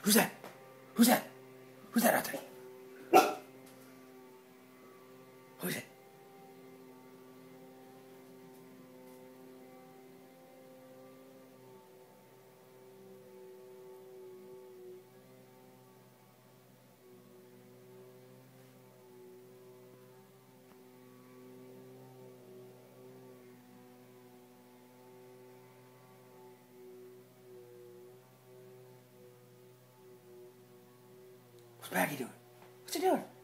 Who's that? Who's that? Who's that out there? Who's it? What's Baggy doing? What's he doing?